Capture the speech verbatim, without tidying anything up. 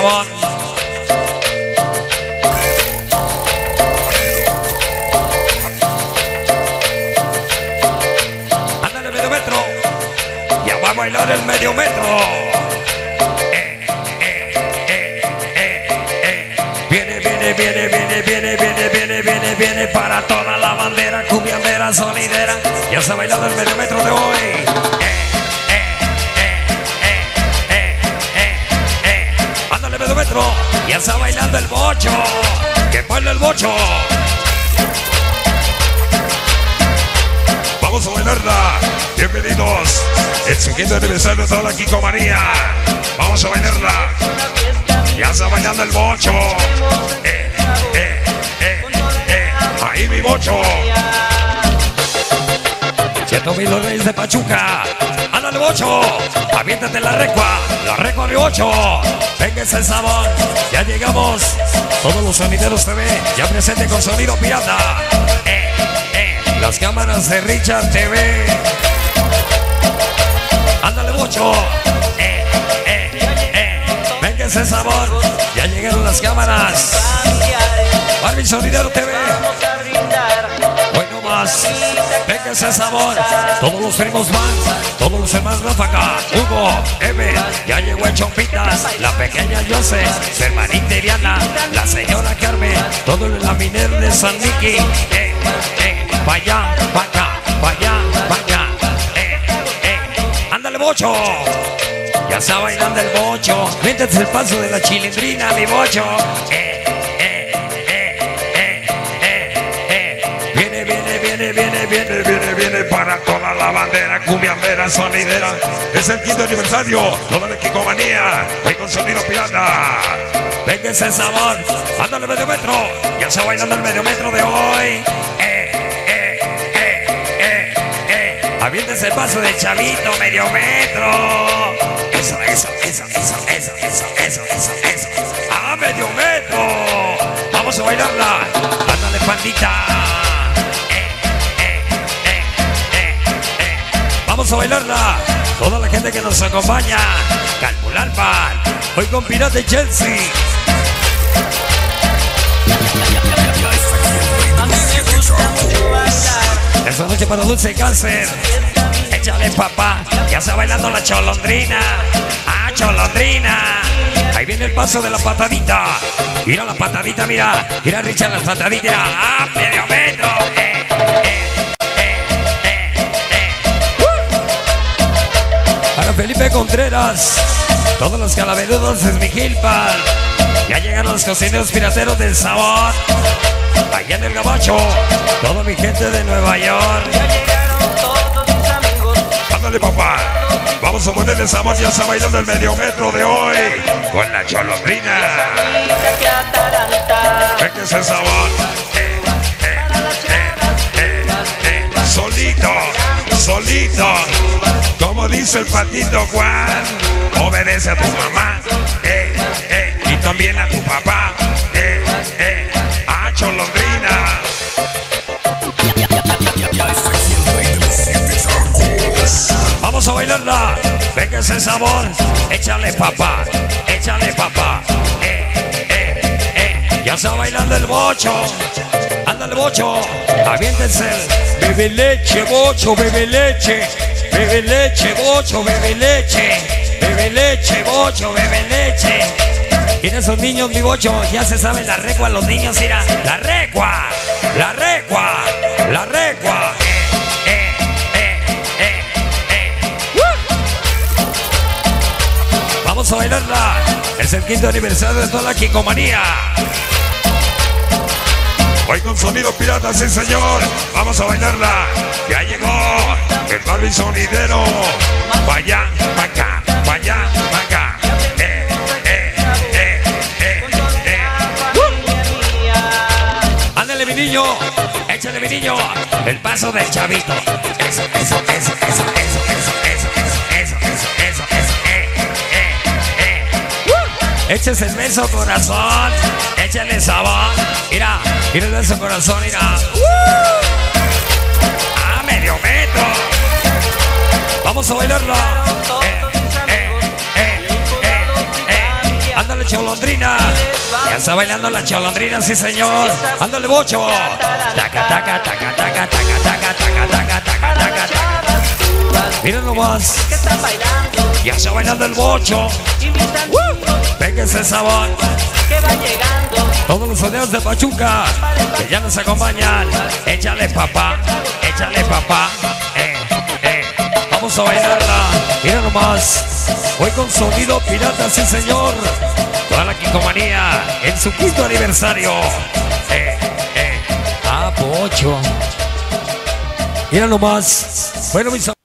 sabor. Ándale, medio metro. Ya va a bailar el medio metro. Eh, eh, eh, eh, eh. Viene, viene, viene, viene, viene, viene, viene, viene, viene para toda la bandera cumbiambera sonidera. Ya se ha bailado el medio metro de hoy. Metro, ya está bailando el bocho, que baila el bocho. Vamos a bailarla. Bienvenidos, el siguiente aniversario de toda la Kikomanía. Vamos a bailarla. Ya está bailando el bocho. Eh, eh, eh, eh. Ahí mi bocho. Siento mil los reyes de Pachuca. Ándale bocho, aviéntate la recua, la recua de bocho. Venga ese sabor, ya llegamos. Todos los sonideros T V, ya presente con sonido pirata. Eh, eh, las cámaras de Richard T V. Ándale bocho. Eh, eh, eh. Venga ese sabor, ya llegaron las cámaras. Barbie Sonidero T V. Hoy no más. Venga ese sabor. Todos los primos van. Todos los hermanos Ráfaga. Hugo, M. Ya llegó el Chompitas. La pequeña Jose. Su hermanita Iriana. La señora Carmen. Todo el laminer de San Miki. Eh, eh. Vaya, vaya, vaya, vaya. Eh, eh. Ándale, bocho. Ya está bailando el bocho. Métete el paso de la chilindrina, mi bocho. Eh. Viene, viene, viene, viene, viene para toda la bandera cumbiambera sonidera. Es el quinto aniversario, toda la Kikomanía. Hoy con sonido pirata. Venga ese sabor. Ándale medio metro. Ya está bailando el medio metro de hoy. Eh, eh, eh, eh, eh. Aviéntese el paso de chavito, medio metro. Eso, eso, eso, eso, eso, eso, eso, eso, eso. Ah, medio metro. Vamos a bailarla. Ándale, pandita. Vamos a bailarla. Toda la gente que nos acompaña. Calpulalpan. Hoy con Pirata y Chelsea. A mí me gusta mucho bailar. Esta noche para Dulce Cáncer. Échale papá. Ya está bailando la cholondrina. Ah, cholondrina. Ahí viene el paso de la patadita. Mira la patadita, mira. Mira Richard la patadita. Ah, medio metro. Eh, eh. Felipe Contreras, todos los calaverudos de Mijilpan. Ya llegaron los cocineros pirateros del sabor. Allá en el Gabacho, toda mi gente de Nueva York. Ya llegaron todos mis amigos. Ándale papá, vamos a ponerle sabor. Ya está bailando el medio metro de hoy con la cholondrina. Venga ese sabor. Eh, eh, eh, eh, eh. Solito, solito. Como dice el patito Juan, obedece a tu mamá, eh, eh, y también a tu papá, eh, eh, a cholondrina. Vamos a bailarla, venga ese sabor, échale papá, échale papá, eh, eh, eh. Ya está bailando el bocho, ándale bocho, aviéntense el bebe leche, bocho, bebe leche. Bebe leche, bocho, bebe leche. Bebe leche, bocho, bebe leche. Y en esos niños, mi bocho, ya se saben la recua. Los niños irán, la recua, la recua, la recua. Eh, eh, eh, eh, eh. ¡Uh! Vamos a bailarla. Es el quinto aniversario de toda la Kikomanía. Hoy con sonido pirata, sí señor. Vamos a bailarla. Ya llegó el Barbie Sonidero. Vaya, vaca, vaya, vaca. Eh, eh, eh, eh, eh. ¡Uh! Ándale mi niño. Échale mi niño. El paso del chavito. Eso, eso, eso, eso, eso, eso, eso, eso, eso, eso, eso, eh, eh, eh. ¡Uh! Échese el beso, corazón. Échale sabor. Mira, mira el beso, corazón, mira. ¡Uh! ¡Ah, medio metro! Vamos a bailarla. Eh, eh, eh, eh, eh. Ándale, cholondrina. Ya está bailando la cholondrina, sí, señor. Ándale, bocho. Taca, taca, taca, taca, taca, taca, taca, taca, taca, taca, taca. Miren nomás. Ya está bailando el bocho. Venga ese sabor. Todos los sonidos de Pachuca que ya nos acompañan. Échale, papá. Échale, papá. Eh, eh. Vamos a bailarla. Mira nomás. Hoy con sonido pirata, sí, señor. Toda la Kikomanía en su quinto aniversario. Eh, eh. Ah, pocho. Mira nomás. Bueno, mis